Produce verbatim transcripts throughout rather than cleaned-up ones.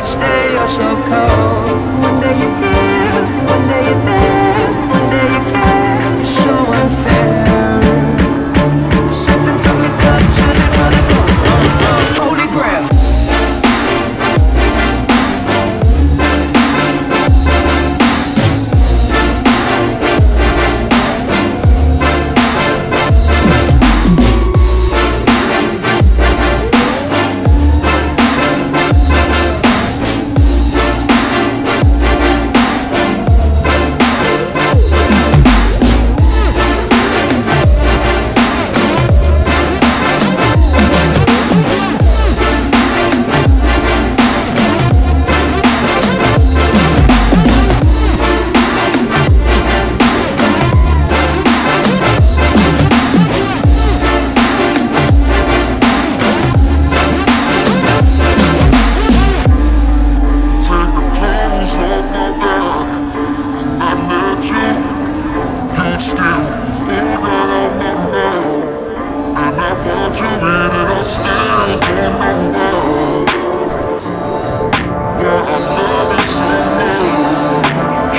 next day you're so cold. One day you're here, one day you're there, one day you care. It's so unfair. Sipping from your cup till it runneth over. Holy grail. Still, still got on my mind, and I want you in it. I still don't know why, but I love it so much.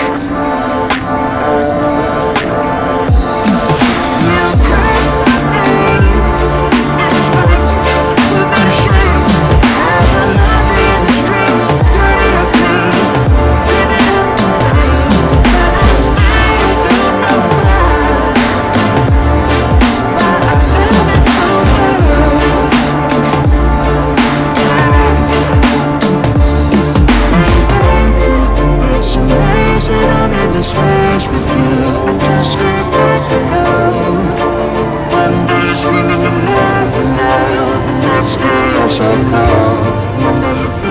You cross my name, it's what you be saying. I love you in the streets, dirty or clean, living up to fame, but I still don't know why. That I'm in this mess with you, I just can't let you go. One day screaming the night, the next day you're so cold. One day